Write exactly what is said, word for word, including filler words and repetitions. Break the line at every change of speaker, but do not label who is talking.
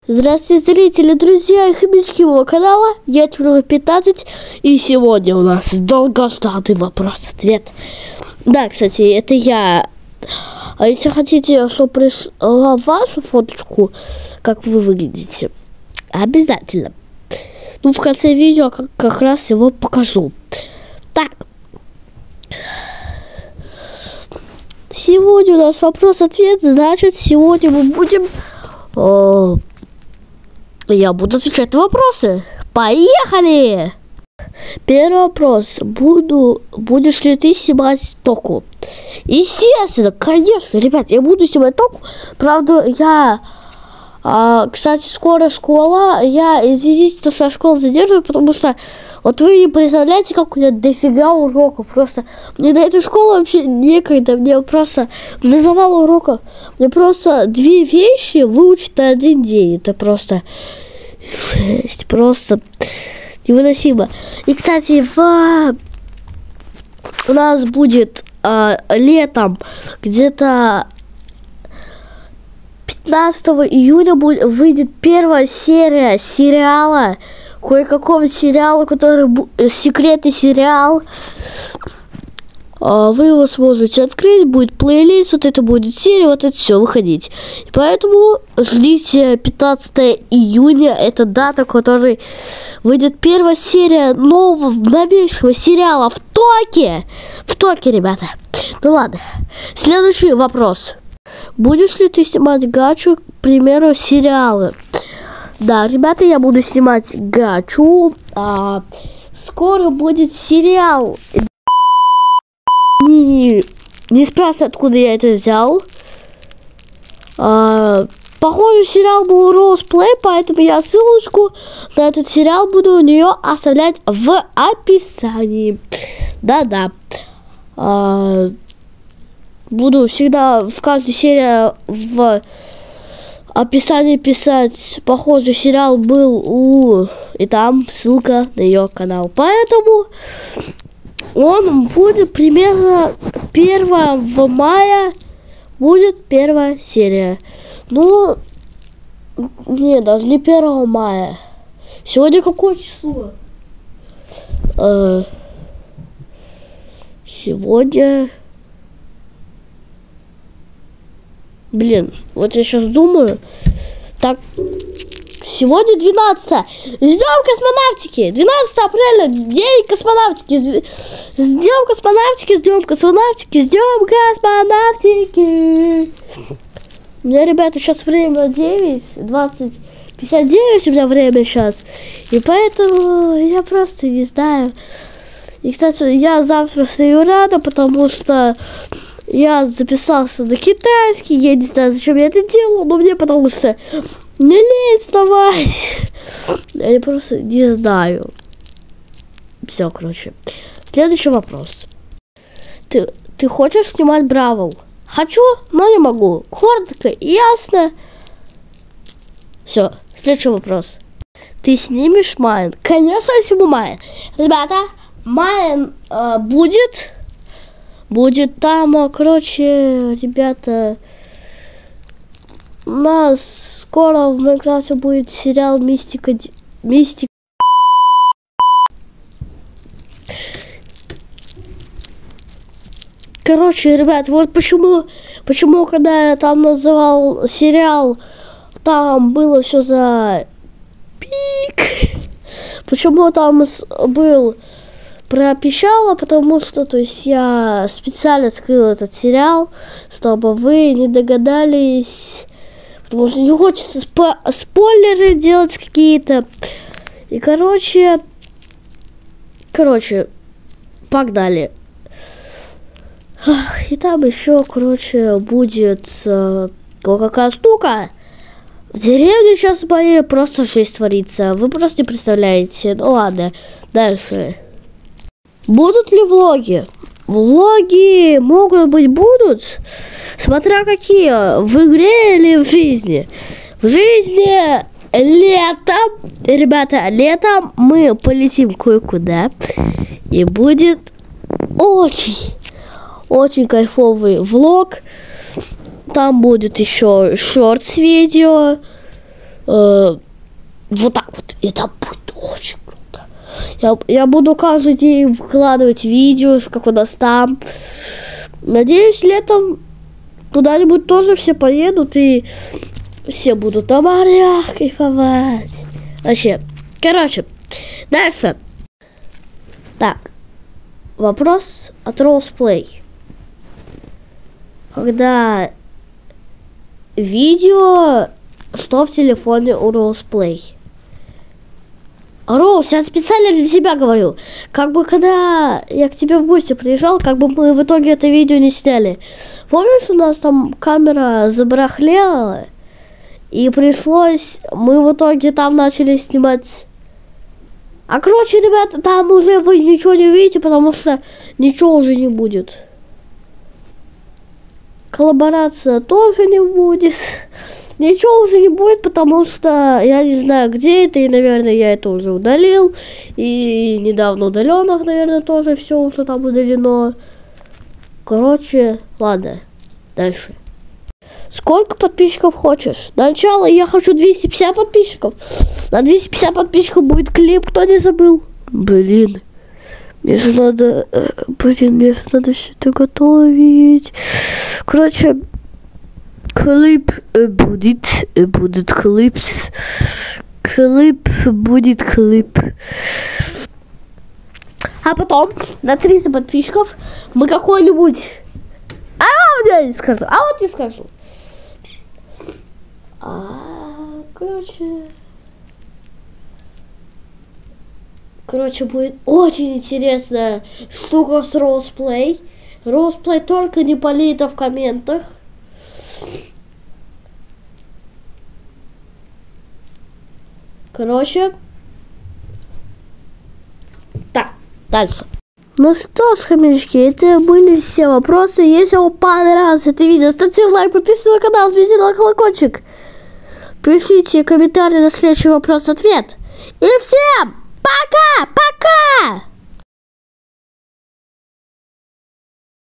Здравствуйте, зрители, друзья и хомячки моего канала. Я Тимур пятнадцать, и сегодня у нас долгожданный вопрос-ответ. Да, кстати, это я. А если хотите, чтобы пришла вашу фоточку, как вы выглядите, обязательно. Ну, в конце видео как, как раз его покажу. Так. Сегодня у нас вопрос-ответ, значит, сегодня мы будем... Э, я буду отвечать на вопросы. Поехали! Первый вопрос. Буду, будешь ли ты снимать току? Естественно, конечно, ребят, я буду снимать току. Правда, я... А, кстати, скоро школа. Я, извините, со школы задерживаю, потому что вот вы не представляете, как у меня дофига уроков. Просто мне до этой школы вообще некогда. Мне просто мне завал уроков. Мне просто две вещи выучить на один день. Это просто жесть, просто невыносимо. И, кстати, в... у нас будет а, летом где-то пятнадцатого июня будет, выйдет первая серия сериала, кое-какого сериала, который секретный сериал. Вы его сможете открыть, будет плейлист, вот это будет серия, вот это все выходить. И поэтому ждите пятнадцатого июня, это дата, которой выйдет первая серия нового новейшего сериала в Токе. В Токе, ребята. Ну ладно. Следующий вопрос. Будешь ли ты снимать гачу, к примеру, сериалы? Да, ребята, я буду снимать гачу. А, скоро будет сериал. Не, не спрашивай, откуда я это взял. А, похоже, сериал был Роузплей, поэтому я ссылочку на этот сериал буду у нее оставлять в описании. Да-да. А, буду всегда в каждой серии в описании писать, похожий сериал был у... И там ссылка на ее канал. Поэтому он будет примерно первого мая будет первая серия. Ну, не, даже не первого мая. Сегодня какое число? Э, сегодня... Блин, вот я сейчас думаю. Так, сегодня двенадцатое. Ждем космонавтики. двенадцатое апреля, день космонавтики. Ждем космонавтики, ждем космонавтики, ждем космонавтики. У меня, ребята, сейчас время девять, двадцать, пятьдесят девять у меня время сейчас. И поэтому я просто не знаю. И, кстати, я завтра встаю рано, потому что я записался на китайский. Я не знаю, зачем я это делаю, но мне потому что не лень вставать. Я просто не знаю. Все, короче. Следующий вопрос. Ты, ты хочешь снимать Бравл? Хочу, но не могу. Коротко и ясно. Все, следующий вопрос. Ты снимешь Майн? Конечно, я сниму Майн. Ребята, Майн э, будет... Будет там, короче, ребята, у нас скоро в Майнкрафте будет сериал Мистика, Мистика. Короче, ребят, вот почему, почему, когда я там называл сериал, там было все за пик. Почему там был... пропищала, потому что, то есть, я специально скрыл этот сериал, чтобы вы не догадались, потому что не хочется спо спойлеры делать какие-то. И, короче, короче, погнали. И там еще, короче, будет э, какая штука. В деревне сейчас моей просто жесть творится. Вы просто не представляете. Ну ладно, дальше. Будут ли влоги? Влоги могут быть, будут, смотря какие, в игре или в жизни. В жизни летом, ребята, летом мы полетим кое-куда, и будет очень, очень кайфовый влог. Там будет еще шортс видео, э, вот так вот. Это будет очень круто. Я, я буду каждый день выкладывать видео, как у нас там. Надеюсь, летом куда-нибудь тоже все поедут и все будут на морях кайфовать. Вообще, короче, дальше. Так, вопрос от Roseplay. Когда видео, что в телефоне у Roseplay? Роуз, я специально для тебя говорю. Как бы когда я к тебе в гости приезжал, как бы мы в итоге это видео не сняли. Помнишь, у нас там камера забарахлела? И пришлось, мы в итоге там начали снимать. А короче, ребята, там уже вы ничего не увидите, потому что ничего уже не будет. Коллаборация тоже не будет. Ничего уже не будет, потому что я не знаю, где это, и, наверное, я это уже удалил. И недавно удаленных, наверное, тоже все уже там удалено. Короче, ладно, дальше. Сколько подписчиков хочешь? Начало я хочу двести пятьдесят подписчиков. На двести пятьдесят подписчиков будет клип, кто не забыл? Блин. Мне же надо... Блин, мне же надо что-то готовить. Короче, клип будет. Будет клип. Клип будет клип. А потом на триста подписчиков мы какой-нибудь... А я не скажу. А вот не скажу. А, короче... Короче, будет очень интересная штука с Roseplay. Roseplay, только не пали это в комментах. Короче. Так, дальше. Ну что ж, хомячки, это были все вопросы. Если вам понравилось это видео, ставьте лайк, подписывайтесь на канал, жмите на колокольчик. Пишите комментарии на следующий вопрос-ответ. И всем пока! Пока!